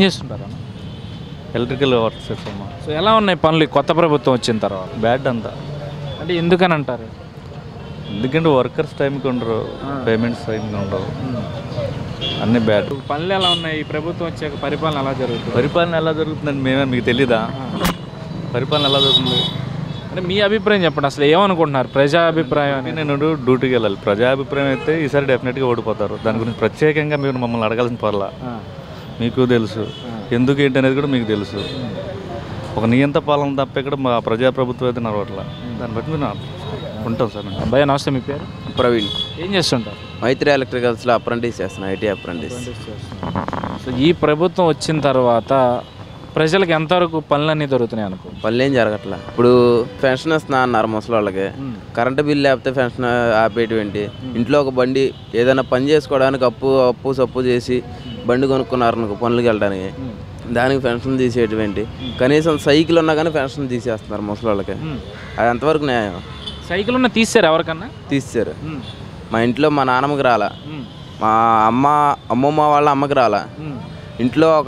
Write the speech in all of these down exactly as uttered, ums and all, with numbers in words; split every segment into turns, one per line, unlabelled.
చేస్తుంటారా?
Electrical works అమ్మా.
So ఎలా ఉన్నాయి పనులు కొత్త ప్రభుత్వం వచ్చిన తర్వాత?
బ్యాడ్ అంతా.
అంటే ఎందుకని అంటారు?
ఎందుకంటే వర్కర్స్ టైంకి ఉండరు, పేమెంట్స్ టైంకి ఉండవు, అన్నీ బ్యాడ్.
పనులు ఎలా ఉన్నాయి? ఈ ప్రభుత్వం వచ్చాక పరిపాలన ఎలా జరుగుతుంది?
పరిపాలన ఎలా జరుగుతుందని మేమే మీకు తెలీదా? పరిపాలన ఎలా జరుగుతుంది
అంటే మీ అభిప్రాయం చెప్పండి. అసలు ఏమనుకుంటున్నారు ప్రజా అభిప్రాయం అని?
నేను డ్యూటీకి వెళ్ళాలి. ప్రజా అభిప్రాయం అయితే ఈసారి డెఫినెట్గా ఓడిపోతారు. దాని గురించి ప్రత్యేకంగా మీరు మమ్మల్ని అడగాల్సిన పర్లా. మీకు తెలుసు ఎందుకు ఏంటి అనేది కూడా మీకు తెలుసు. ఒక నియంత పాలన తప్ప ఇక్కడ మా ప్రజాప్రభుత్వం అయితే నడవట్లా. దాన్ని బట్టి మీరు ఉంటాం సార్.
అబ్బాయి నమస్తే, మీ పేరు?
ప్రవీణ్.
ఏం చేస్తుంటారు?
మైత్రి ఎలక్ట్రికల్స్లో అప్రెంటిస్ చేస్తున్నాను, ఐటీ అప్రెంటిస్.
సో ఈ ప్రభుత్వం వచ్చిన తర్వాత ప్రజలకు ఎంతవరకు పనులన్నీ దొరుకుతున్నాయి అనుకో?
పనులు ఏం జరగట్లా. ఇప్పుడు పెన్షన్ ఇస్తున్నా అన్నారు ముసలి వాళ్ళకి. కరెంటు బిల్లు లేకపోతే పెన్షన్ ఆపేటువంటి. ఇంట్లో ఒక బండి ఏదైనా పని చేసుకోవడానికి అప్పు అప్పు సప్పు చేసి బండి కొనుక్కున్నారు అనుకో పనులకు వెళ్ళడానికి, దానికి పెన్షన్ తీసేటువంటి. కనీసం సైకిల్ ఉన్నా కానీ పెన్షన్ తీసేస్తున్నారు ముసలి వాళ్ళకి. అది ఎంతవరకు న్యాయం?
సైకిల్ ఉన్న తీసారు ఎవరికన్నా?
తీసారు. మా ఇంట్లో మా నాన్నమ్మకి రాలా, మా అమ్మ అమ్మమ్మ వాళ్ళ అమ్మకి రాలా. ఇంట్లో ఒక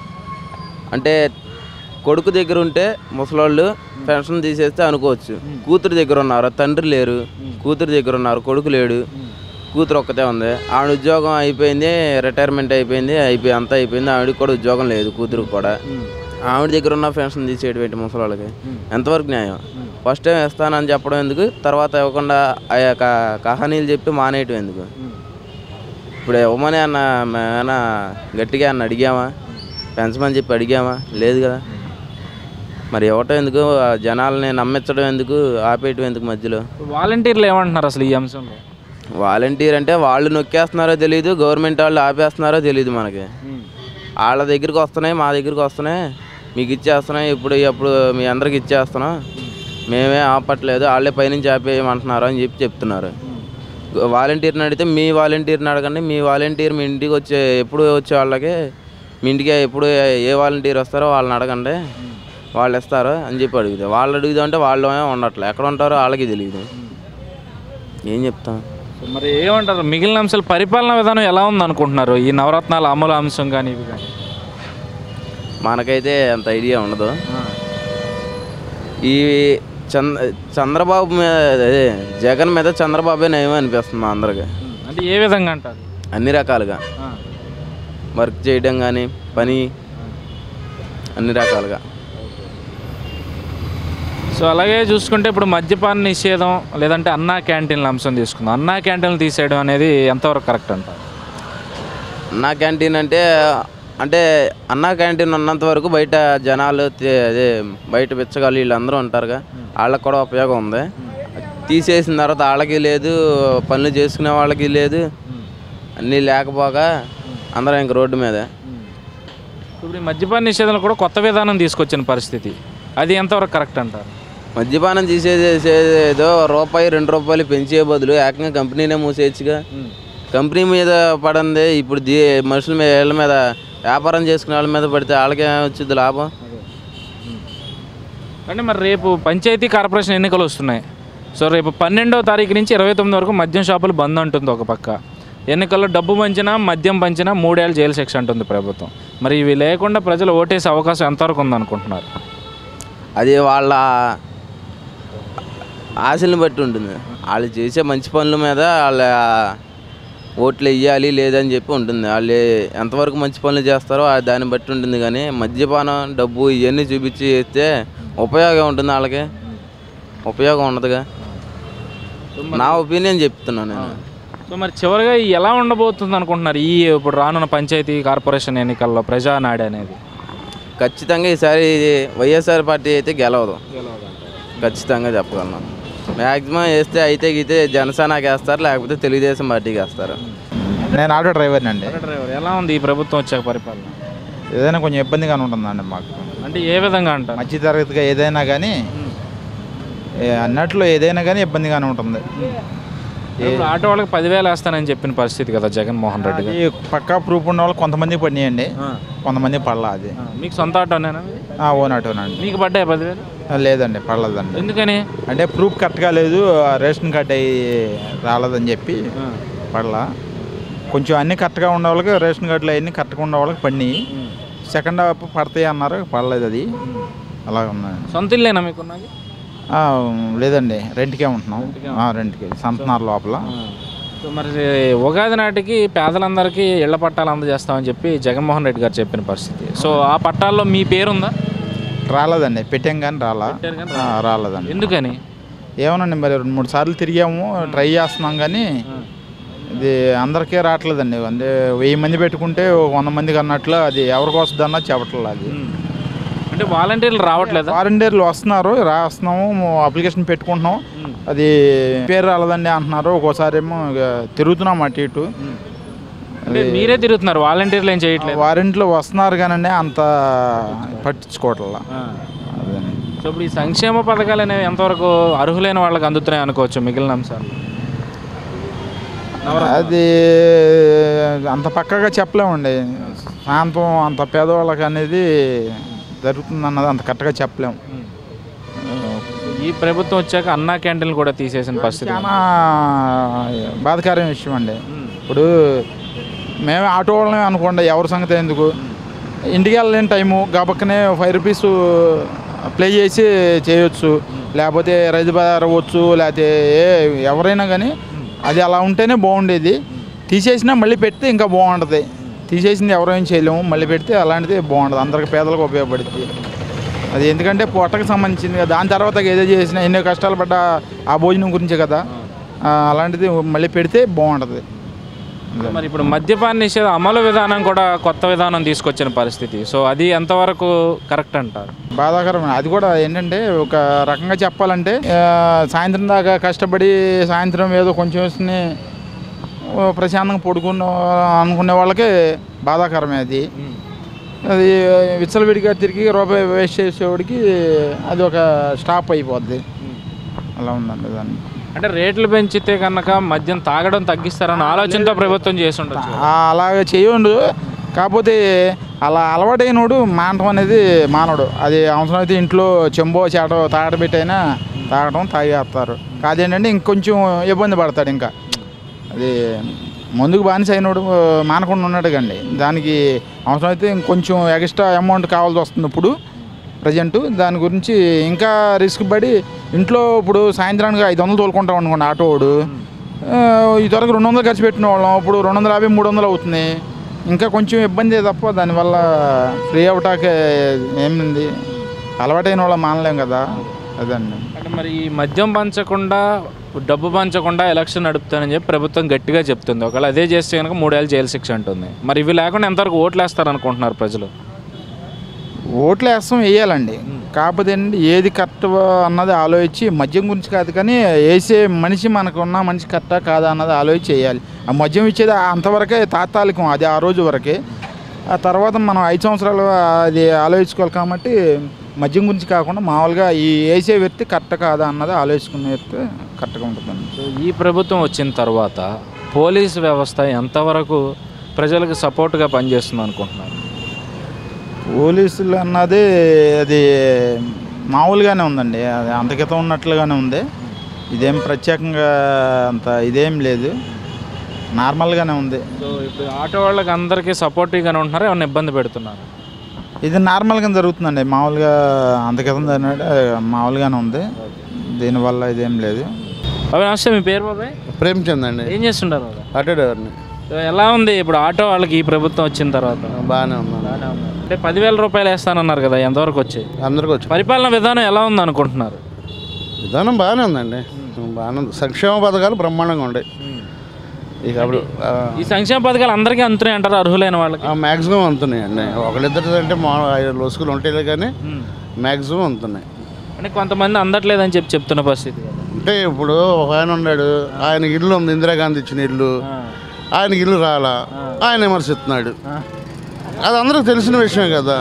అంటే కొడుకు దగ్గర ఉంటే ముసలోళ్ళు పెన్షన్ తీసేస్తే అనుకోవచ్చు. కూతురు దగ్గర ఉన్నారు, తండ్రి లేరు, కూతురు దగ్గర ఉన్నారు, కొడుకు లేడు, కూతురు ఒక్కతే ఉంది. ఆవిడ ఉద్యోగం అయిపోయింది, రిటైర్మెంట్ అయిపోయింది, అయిపోయి అంతా అయిపోయింది. ఆవిడకి కూడా ఉద్యోగం లేదు, కూతురుకి కూడా. ఆవిడ దగ్గర ఉన్న పెన్షన్ తీసేటువంటి ముసలోళ్ళకి ఎంతవరకు న్యాయం? ఫస్ట్ టైం ఇస్తానని చెప్పడం ఎందుకు, తర్వాత ఇవ్వకుండా ఆ యొక్క కహానీలు చెప్పి మానేయటం ఎందుకు? ఇప్పుడు ఇవ్వమని అన్న మేమైనా గట్టిగా అన్న అడిగామా? పెంచమని చెప్పి అడిగామా? లేదు కదా. మరి ఇవ్వటం ఎందుకు? జనాలని నమ్మించడం ఎందుకు? ఆపేయటం ఎందుకు మధ్యలో?
వాలంటీర్లు ఏమంటున్నారు అసలు ఈ అంశంలో?
వాలంటీర్ అంటే వాళ్ళు నొక్కేస్తున్నారో తెలియదు, గవర్నమెంట్ వాళ్ళు ఆపేస్తున్నారో తెలియదు మనకి. వాళ్ళ దగ్గరికి వస్తున్నాయి, మా దగ్గరికి వస్తున్నాయి, మీకు ఇచ్చేస్తున్నాయి, ఇప్పుడు ఇప్పుడు మీ అందరికి ఇచ్చేస్తున్నాం, మేమే ఆపట్లేదు, వాళ్ళే పైనుంచి ఆపేయమంటున్నారు అని చెప్పి చెప్తున్నారు. వాలంటీర్ని అడిగితే మీ వాలంటీర్ని అడగండి, మీ వాలంటీర్ మీ ఇంటికి వచ్చే ఎప్పుడు వచ్చే వాళ్ళకి మీ ఇంటికి ఎప్పుడు ఏ వాలంటీర్ వస్తారో వాళ్ళని అడగండి, వాళ్ళు ఇస్తారు అని చెప్పి అడుగుతాం. వాళ్ళు అడుగుదాం అంటే వాళ్ళు ఉండట్లే, ఎక్కడ ఉంటారో వాళ్ళకి తెలియదు. ఏం చెప్తాం?
మరి ఏమంటారు మిగిలిన అంశాలు? పరిపాలనా విధానం ఎలా ఉంది అనుకుంటున్నారు? ఈ నవరత్నాల అమలు అంశం కానీ ఇవి కానీ
మనకైతే అంత ఐడియా ఉండదు. ఈ చంద్ర చంద్రబాబు మీద అదే జగన్ మీద చంద్రబాబే నయం అనిపిస్తుంది మా అందరికి.
అంటే ఏ విధంగా అంటారు?
అన్ని రకాలుగా వర్క్ చేయడం కానీ పని అన్ని రకాలుగా.
సో అలాగే చూసుకుంటే ఇప్పుడు మద్యపాన నిషేధం లేదంటే అన్నా క్యాంటీన్ల అంశం తీసుకుందాం. అన్నా క్యాంటీన్లు తీసేయడం అనేది ఎంతవరకు కరెక్ట్ అంటారు?
అన్నా క్యాంటీన్ అంటే అంటే అన్నా క్యాంటీన్ ఉన్నంత వరకు బయట జనాలు అదే బయట బిచ్చగాళ్ళు వీళ్ళందరూ ఉంటారుగా, వాళ్ళకి కూడా ఉపయోగం ఉంది. తీసేసిన తర్వాత వాళ్ళకి లేదు, పనులు చేసుకునే వాళ్ళకి లేదు, అన్నీ లేకపోగా అందరూ ఇంక రోడ్డు మీద.
ఇప్పుడు మద్యపాన నిషేధంలో కూడా కొత్త విధానం తీసుకొచ్చిన పరిస్థితి, అది ఎంతవరకు కరెక్ట్ అంటారు?
మద్యపానం తీసేది ఏదో రూపాయి రెండు రూపాయలు పెంచే బదులు ఏకంగా కంపెనీనే మూసేయచ్చుగా. కంపెనీ మీద పడింది ఇప్పుడు దీ మనుషుల మీద వీళ్ళ మీద వ్యాపారం చేసుకునే వాళ్ళ మీద పడితే వాళ్ళకే వచ్చింది లాభం.
అంటే మరి రేపు పంచాయతీ కార్పొరేషన్ ఎన్నికలు వస్తున్నాయి. సో రేపు పన్నెండవ తారీఖు నుంచి ఇరవై తొమ్మిది వరకు మద్యం షాపులు బంద్ అంటుంది ఒక పక్క. ఎన్నికల్లో డబ్బు పంచినా మద్యం పంచినా మూడేళ్ళు జైలు శిక్ష అంటుంది ప్రభుత్వం. మరి ఇవి లేకుండా ప్రజలు ఓటేసే అవకాశం ఎంతవరకు ఉందనుకుంటున్నారు?
అది వాళ్ళ ఆశలను బట్టి ఉంటుంది. వాళ్ళు చేసే మంచి పనుల మీద వాళ్ళ ఓట్లు వేయాలి లేదని చెప్పి ఉంటుంది. వాళ్ళు ఎంతవరకు మంచి పనులు చేస్తారో దాన్ని బట్టి ఉంటుంది. కానీ మద్యపానం డబ్బు ఇవన్నీ చూపించి చేస్తే ఉపయోగం ఉంటుంది, వాళ్ళకి ఉపయోగం ఉండదుగా. నా ఒపీనియన్ చెప్తున్నాను నేను.
సో మరి చివరిగా ఎలా ఉండబోతుంది అనుకుంటున్నారు ఈ ఇప్పుడు రానున్న పంచాయతీ కార్పొరేషన్ ఎన్నికల్లో ప్రజానాడి అనేది?
ఖచ్చితంగా ఈసారి వైఎస్ఆర్ పార్టీ అయితే గెలవదు, ఖచ్చితంగా చెప్పగలను. మ్యాక్సిమం వేస్తే అయితే గీతే జనసేనకి వేస్తారు, లేకపోతే తెలుగుదేశం పార్టీకి వేస్తారు.
నేను ఆటో డ్రైవర్ని అండి.
Auto driver. ఎలా ఉంది ఈ ప్రభుత్వం వచ్చాక పరిపాలన?
ఏదైనా కొంచెం ఇబ్బందిగానే ఉంటుందండి మాకు.
అంటే ఏ విధంగా అంటారు?
మధ్య తరగతిగా ఏదైనా కానీ అన్నట్లు ఏదైనా కానీ ఇబ్బందిగానే ఉంటుంది.
ఆటో వాళ్ళకి పదివేలు వేస్తానని చెప్పిన పరిస్థితి కదా జగన్మోహన్ రెడ్డి.
పక్కా ప్రూఫ్ ఉన్న వాళ్ళు కొంతమంది పడినాయండి, కొంతమంది పడలా. అది
మీకు సొంత ఆటోనేనా?
ఓన్ ఆటోనండి.
మీకు పడ్డాయి పదివేలు?
లేదండి, పడలేదండి.
ఎందుకని?
అంటే ప్రూఫ్ కరెక్ట్గా లేదు, రేషన్ కార్డ్ అయ్యి రాలేదని చెప్పి పడలా. కొంచెం అన్నీ కరెక్ట్గా ఉన్న వాళ్ళకి రేషన్ కార్డులు అవన్నీ కరెక్ట్గా ఉన్న వాళ్ళకి పడినాయి. సెకండ్ హాఫ్ పడతాయి అన్నారు, పడలేదు. అది అలా ఉన్నాయి.
సొంత ఇల్లేనా మీకున్నది?
లేదండి, రెంట్కే ఉంటున్నాం. రెంట్కి సంతనార్ లోపల.
సో మరి ఉగాది నాటికి పేదలందరికీ ఇళ్ల పట్టాలు అందజేస్తామని చెప్పి జగన్మోహన్ రెడ్డి గారు చెప్పిన పరిస్థితి. సో ఆ పట్టాల్లో మీ పేరుందా?
రాలేదండి, పెట్టాం కానీ రాలా రాలేదండి.
ఎందుకని?
ఏమోనండి, మరి రెండు మూడు సార్లు తిరిగాము, ట్రై చేస్తున్నాం కానీ ఇది అందరికీ రావట్లేదండి. అంటే వెయ్యి మంది పెట్టుకుంటే వంద మందికి అన్నట్లు అది ఎవరికి వస్తుంది అన్నది చెప్పట్లేదు. అది
అంటే వాలంటీర్లు రావట్లేదు.
వాలంటీర్లు వస్తున్నారు, రాస్తున్నాము, అప్లికేషన్ పెట్టుకుంటున్నాం, అది పేరు రాలేదండి అంటున్నారు. ఒక్కోసారి ఏమో తిరుగుతున్నాం అటు ఇటు.
మీరే తిరుగుతున్నారు, వాలంటీర్లు ఏం చేయట్లేదు?
వారంటీలో వస్తున్నారు కానీ అంత పట్టించుకోవట్లా.
సో ఇప్పుడు ఈ సంక్షేమ పథకాలు అనేవి ఎంతవరకు అర్హులైన వాళ్ళకి అందుతున్నాయి అనుకోవచ్చు? మిగిలిన అంశాలు
అది అంత పక్కగా చెప్పలేమండి. సాయంత్రం అంత పేదవాళ్ళకి అనేది జరుగుతుంది అన్నది అంత కరెక్ట్గా చెప్పలేము.
ఈ ప్రభుత్వం వచ్చాక అన్నా క్యాంటీన్లు కూడా తీసేసిన పరిస్థితి
చాలా బాధాకరమైన విషయం అండి. ఇప్పుడు మేమే ఆటో వాళ్ళమే అనుకోండి, ఎవరి సంగతి ఎందుకు, ఇంటికి వెళ్ళలేని టైము గబక్కనే ఫైవ్ రూపీస్ ప్లే చేసి చేయొచ్చు, లేకపోతే రైతు బజార్ అవ్వచ్చు, లేకపోతే ఎవరైనా కానీ అది అలా ఉంటేనే బాగుండేది. తీసేసినా మళ్ళీ పెడితే ఇంకా బాగుంటుంది. తీసేసింది ఎవరేం చేయలేము, మళ్ళీ పెడితే అలాంటిది బాగుంటుంది, అందరికి పేదలకు ఉపయోగపడుతుంది. అది ఎందుకంటే పొట్టకు సంబంధించింది కదా. దాని తర్వాత ఏదో చేసినా ఎన్నో కష్టాలు పడ్డ ఆ భోజనం గురించే కదా. అలాంటిది మళ్ళీ పెడితే బాగుంటుంది.
మరి ఇప్పుడు మద్యపాన నిషేధ అమలు విధానం కూడా కొత్త విధానం తీసుకొచ్చిన పరిస్థితి. సో అది ఎంతవరకు కరెక్ట్ అంటారు?
బాధాకరమైన అది కూడా ఏంటంటే, ఒక రకంగా చెప్పాలంటే సాయంత్రం దాకా కష్టపడి సాయంత్రం ఏదో కొంచెం వేసుకుని ప్రశాంతంగా పడుకున్న అనుకునే వాళ్ళకే బాధాకరమే. అది అది విచ్చలవిడిగా తిరిగి రూపాయి వేస్ట్ చేసేవాడికి అది ఒక స్టాప్ అయిపోద్ది. అలా ఉందండి. దాన్ని
అంటే రేట్లు పెంచితే కనుక మద్యం తాగడం తగ్గిస్తారన్న ఆలోచనతో ప్రభుత్వం చేసి ఉండొచ్చు.
అలాగే చేయండు. కాకపోతే అలా అలవాటైనోడు మానటం అనేది మానవుడు. అది అవసరం అయితే ఇంట్లో చెంబో చేట తాగడబెట్టైనా తాగడం తాగేస్తారు. కాదేంటంటే ఇంకొంచెం ఇబ్బంది పడతాడు. ఇంకా అది ముందుకు బానిస అయినోడు మానకుండా ఉన్నాడు కండి. దానికి అవసరమైతే ఇంకొంచెం ఎక్స్ట్రా అమౌంట్ కావాల్సి వస్తుంది ఇప్పుడు ప్రజెంటు. దాని గురించి ఇంకా రిస్క్ పడి ఇంట్లో ఇప్పుడు సాయంత్రానికి ఐదు వందలు తోలుకుంటాం అనుకోండి ఆటోడు, ఈ త్వరగా రెండు వందలు ఖర్చు పెట్టిన వాళ్ళం ఇప్పుడు రెండు వందల యాభై మూడు వందలు అవుతుంది. ఇంకా కొంచెం ఇబ్బంది తప్ప దానివల్ల ఫ్రీ అవటాకే ఏమింది. అలవాటైన వాళ్ళ మానలేం కదా. అదండి.
అంటే మరి ఈ మద్యం పంచకుండా డబ్బు పంచకుండా ఎలక్షన్ నడుపుతానని చెప్పి ప్రభుత్వం గట్టిగా చెప్తుంది. ఒకవేళ అదే చేస్తే కనుక మూడేళ్ళు జైలు శిక్ష ఉంటుంది. మరి ఇవి లేకుండా ఎంతవరకు ఓట్లు వేస్తారు అనుకుంటున్నారు ప్రజలు?
ఓట్లు వేస్తాం, వేయాలండి. కాకపోతే ఏంటి ఏది కరెక్ట్ అన్నది ఆలోచించి, మద్యం గురించి కాదు కానీ వేసే మనిషి మనకు ఉన్న మనిషి కరెక్టా కాదా అన్నది ఆలోచించి చేయాలి. ఆ మద్యం ఇచ్చేది అంతవరకే తాత్కాలికం, అది ఆ రోజు వరకే. ఆ తర్వాత మనం ఐదు సంవత్సరాలు అది ఆలోచించుకోవాలి. కాబట్టి మద్యం గురించి కాకుండా మామూలుగా ఈ వేసే వ్యక్తి కరెక్ట్ కాదా అన్నది ఆలోచించుకునే వ్యక్తి కరెక్ట్గా ఉంటుందండి.
సో ఈ ప్రభుత్వం వచ్చిన తర్వాత పోలీసు వ్యవస్థ ఎంతవరకు ప్రజలకు సపోర్ట్గా పనిచేస్తుంది అనుకుంటున్నారు?
పోలీసులు అన్నది అది మామూలుగానే ఉందండి. అది అంతకితం ఉన్నట్లుగానే ఉంది. ఇదేం ప్రత్యేకంగా అంత ఇదేం లేదు, నార్మల్గానే ఉంది.
సో ఇప్పుడు ఆటో వాళ్ళకి అందరికీ సపోర్టివ్గానే ఉంటున్నారు, ఏమన్నా ఇబ్బంది పెడుతున్నారు?
ఇది నార్మల్గా జరుగుతుందండి. మామూలుగా అంతకితం జరిగినట్టు మామూలుగానే ఉంది. దీనివల్ల ఇదేం లేదు.
బాబాయ్ నమస్తే, మీ పేరు బాబాయ్?
ప్రేమచంద్ అండి.
ఏం చేస్తుంటారు బాబాయ్?
ఆటో డ్రైవర్ని.
ఎలా ఉంది ఇప్పుడు ఆటో వాళ్ళకి ఈ ప్రభుత్వం వచ్చిన తర్వాత?
బాగానే ఉన్నాను.
అంటే పదివేల రూపాయలు వేస్తానన్నారు కదా, ఎంతవరకు వచ్చాయి?
అందరికి వచ్చి
పరిపాలన విధానం ఎలా ఉంది అనుకుంటున్నారు?
విధానం బాగానే ఉందండి, బాగానే ఉంది. సంక్షేమ పథకాలు బ్రహ్మాండంగా ఉన్నాయి. ఇక అప్పుడు
ఈ సంక్షేమ పథకాలు అందరికీ అందుతున్నాయి అంటారు అర్హులైన వాళ్ళకి?
మ్యాక్సిమం అందుతున్నాయి అండి. ఒకళ్ళిద్దరు అంటే మా ఐదు లోసుకులు ఉంటాయి కానీ మ్యాక్సిమం అందుతున్నాయి.
అంటే కొంతమంది అందట్లేదని చెప్పి చెప్తున్న పరిస్థితి.
అంటే ఇప్పుడు ఒక ఆయన ఉన్నాడు, ఆయన ఇల్లు ఉంది, ఇందిరాగాంధీ ఇచ్చిన ఇల్లు, ఆయనకి ఇల్లు రాలా, ఆయన విమర్శిస్తున్నాడు. అది అందరికి తెలిసిన విషయం కదా.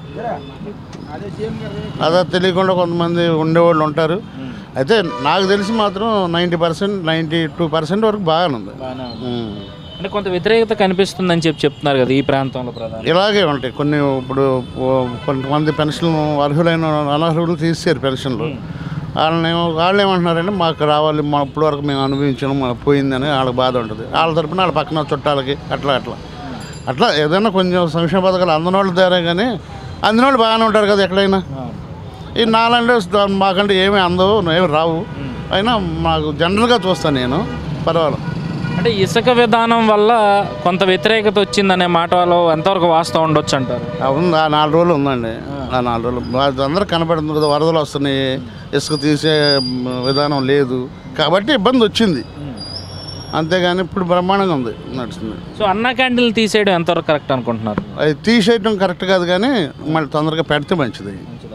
అదే తెలియకుండా కొంతమంది ఉండేవాళ్ళు ఉంటారు. అయితే నాకు తెలిసి మాత్రం ninety percent ninety two percent వరకు బాగానే ఉంది.
అంటే కొంత వ్యతిరేకత కనిపిస్తుందని చెప్పి చెప్తున్నారు కదా ఈ ప్రాంతంలో ప్రధాన.
ఇలాగే ఉంటాయి కొన్ని. ఇప్పుడు కొంతమంది పెన్షన్లు అర్హులైన అనర్హులు తీసేశారు పెన్షన్లు. వాళ్ళని వాళ్ళు ఏమంటున్నారంటే మాకు రావాలి, మా ఇప్పటి వరకు మేము అనుభవించాము, మాకు పోయిందని వాళ్ళకి బాధ ఉంటుంది. వాళ్ళ తరపున వాళ్ళ పక్కన చుట్టాలకి అట్లా అట్లా అట్లా ఏదైనా కొంచెం సంక్షేమ పథకాలు అందనోళ్ళు తేరే కానీ అందినోళ్ళు బాగానే ఉంటారు కదా ఎక్కడైనా. ఈ నాలంటే మాకంటే ఏమీ అందవు, ఏమి రావు. అయినా మాకు జనరల్గా చూస్తాను నేను, పర్వాలేదు.
అంటే ఇసుక విధానం వల్ల కొంత వ్యతిరేకత వచ్చిందనే మాట వాళ్ళు ఎంతవరకు వాస్తవం ఉండొచ్చు అంటారు?
అవును, ఆ నాలుగు రోజులు ఉందండి. ఆ నాలుగు రోజులు అది అందరూ కనపడుతుంది కదా, వరదలు వస్తున్నాయి, ఇసుక తీసే విధానం లేదు కాబట్టి ఇబ్బంది వచ్చింది. అంతేగాని ఇప్పుడు బ్రహ్మాండంగా ఉంది, నడుస్తుంది.
సో అన్న క్యాంటీన్లు తీసేయడం ఎంతవరకు కరెక్ట్ అనుకుంటున్నారు?
అది తీసేయడం కరెక్ట్ కాదు కానీ మళ్ళీ తొందరగా పెడితే మంచిది.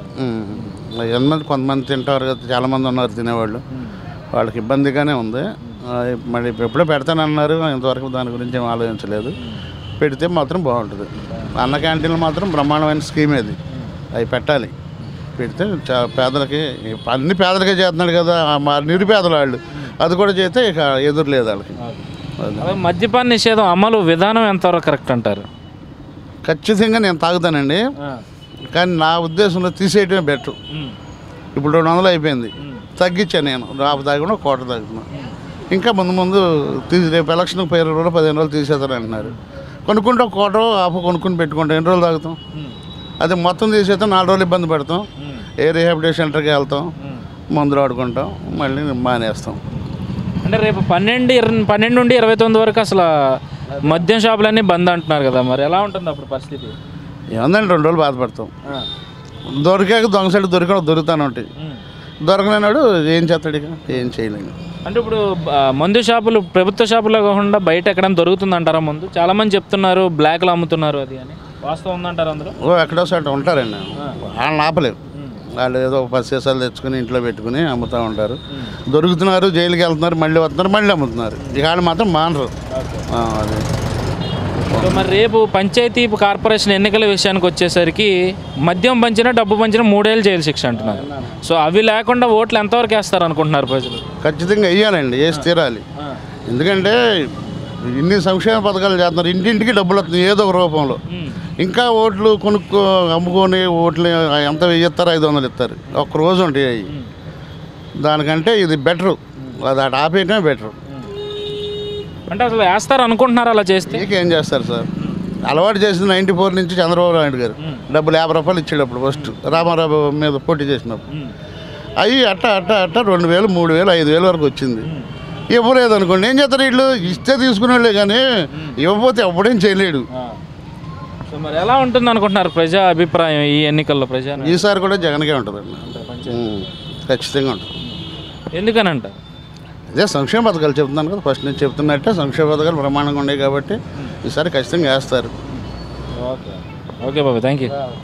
ఎంతమంది కొంతమంది తింటారు కదా, చాలామంది ఉన్నారు తినేవాళ్ళు, వాళ్ళకి ఇబ్బందిగానే ఉంది. మళ్ళీ ఎప్పుడో పెడతానన్నారు, ఇంతవరకు దాని గురించి ఏం ఆలోచించలేదు. పెడితే మాత్రం బాగుంటుంది. అన్న క్యాంటీన్లు మాత్రం బ్రహ్మాండమైన స్కీమ్ అది, అవి పెట్టాలి. పెడితే చా పేదలకి అన్ని పేదలకే చేస్తున్నాడు కదా, మా నిరుపేదల వాళ్ళు అది కూడా చేస్తే ఇక ఎదురు లేదు వాళ్ళకి.
మద్యపాన నిషేధం అమలు విధానం ఎంతవరకు కరెక్ట్ అంటారు?
ఖచ్చితంగా నేను తాగుతానండి, కానీ నా ఉద్దేశంలో తీసేయటమే బెటర్. ఇప్పుడు రెండు వందలు అయిపోయింది, తగ్గించాను నేను. రాపు తాగకుండా కోట తాగుతున్నాను. ఇంకా ముందు ముందు తీసి రేపు ఎలక్షన్కి పది రోజులు పదిహేను రోజులు తీసేస్తాను అంటున్నారు. కొనుక్కుంటే ఒక కోట ఆపు కొనుక్కుని పెట్టుకుంటాం, ఎన్ని రోజులు తాగుతాం? అదే మొత్తం తీసేస్తాం, నాలుగు రోజులు ఇబ్బంది పెడతాం, ఏ రీహాబిలిటేషన్ సెంటర్కి వెళ్తాం, మందులు ఆడుకుంటాం, మళ్ళీ మానేస్తాం.
అంటే రేపు పన్నెండు ఇరవై పన్నెండు నుండి ఇరవై తొమ్మిది వరకు అసలు మద్యం షాపులన్నీ బంద్ అంటున్నారు కదా, మరి ఎలా ఉంటుంది అప్పుడు పరిస్థితి?
ఏముందండి, రెండు రోజులు బాధపడతాం. దొరికాక దొంగ సైడ్ దొరికా దొరుకుతాను ఉంటాయి, దొరకలేనాడు ఏం చేస్తాడు, ఇక ఏం చేయలేము.
అంటే ఇప్పుడు మందు షాపులు ప్రభుత్వ షాపులో కాకుండా బయట ఎక్కడైనా దొరుకుతుంది అంటారా ముందు? చాలామంది చెప్తున్నారు బ్లాక్లో అమ్ముతున్నారు అది అని, వాస్తవం ఉందంటారు అందరూ?
ఓ ఎక్కడో సైడ్ ఉంటారండి, వాళ్ళని ఆపలేవు. వాళ్ళు ఏదో పది సీసాలు తెచ్చుకుని ఇంట్లో పెట్టుకుని అమ్ముతూ ఉంటారు, దొరుకుతున్నారు, జైలుకి వెళ్తున్నారు, మళ్ళీ వస్తున్నారు, మళ్ళీ అమ్ముతున్నారు. ఇక వాళ్ళు మాత్రం మానరు. అది
మరి రేపు పంచాయతీ కార్పొరేషన్ ఎన్నికల విషయానికి వచ్చేసరికి మద్యం పంచినా డబ్బు పంచినా మూడేళ్ళు జైలు శిక్ష అంటున్నారు. సో అవి లేకుండా ఓట్లు ఎంతవరకు వేస్తారు అనుకుంటున్నారు ప్రజలు?
ఖచ్చితంగా వేయాలండి, వేసి తీరాలి. ఎందుకంటే ఇన్ని సంక్షేమ పథకాలు చేస్తున్నారు, ఇంటింటికి డబ్బులు వస్తుంది ఏదో ఒక రూపంలో. ఇంకా ఓట్లు కొనుక్కో అమ్ముకొని ఓట్లు ఎంత ఇస్తారు, ఐదు వందలు ఇస్తారు, ఒక్క రోజు ఉంటాయి అవి. దానికంటే ఇది బెటరు, అది అటు ఆపేయటమే బెటరు.
అంటే అసలు వేస్తారు అనుకుంటున్నారు అలా చేస్తే?
ఏం చేస్తారు సార్, అలవాటు చేసింది నైంటీ ఫోర్ నుంచి చంద్రబాబు నాయుడు గారు డబ్బులు యాభై రూపాయలు ఇచ్చేటప్పుడు ఫస్ట్ రామారావు మీద పోటీ చేసినప్పుడు అవి అట్ట అట్ట అట్ట రెండు వేలు మూడు వేలు ఐదు వేలు వరకు వచ్చింది. ఇవ్వలేదు అనుకోండి, ఏం చేస్తారు వీళ్ళు, ఇస్తే తీసుకునేవాళ్ళే కానీ ఇవ్వకపోతే ఎప్పుడేం చేయలేడు.
సో మరి ఎలా ఉంటుంది అనుకుంటున్నారు ప్రజా అభిప్రాయం ఈ ఎన్నికల్లో? ప్రజా
ఈసారి కూడా జగన్కే ఉంటుందండి, ఖచ్చితంగా ఉంటుంది.
ఎందుకనంట?
అదే సంక్షేమ పథకాలు చెప్తున్నాను కదా, ఫస్ట్ నుంచి చెప్తున్నట్టే సంక్షేమ పథకాలు బ్రహ్మాండంగా ఉన్నాయి కాబట్టి ఈసారి ఖచ్చితంగా వేస్తారు.
ఓకే ఓకే బాబు, థ్యాంక్ యూ.